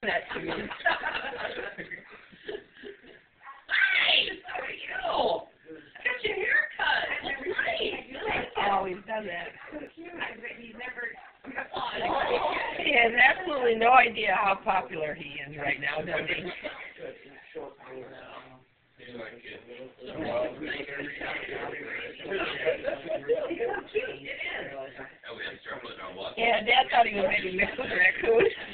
that to me. Hey, how are you? Got your hair cut. He always does that. He's never. He has absolutely no idea how popular he is right now, does he? Yeah, Dad thought he was maybe mixed with a raccoon.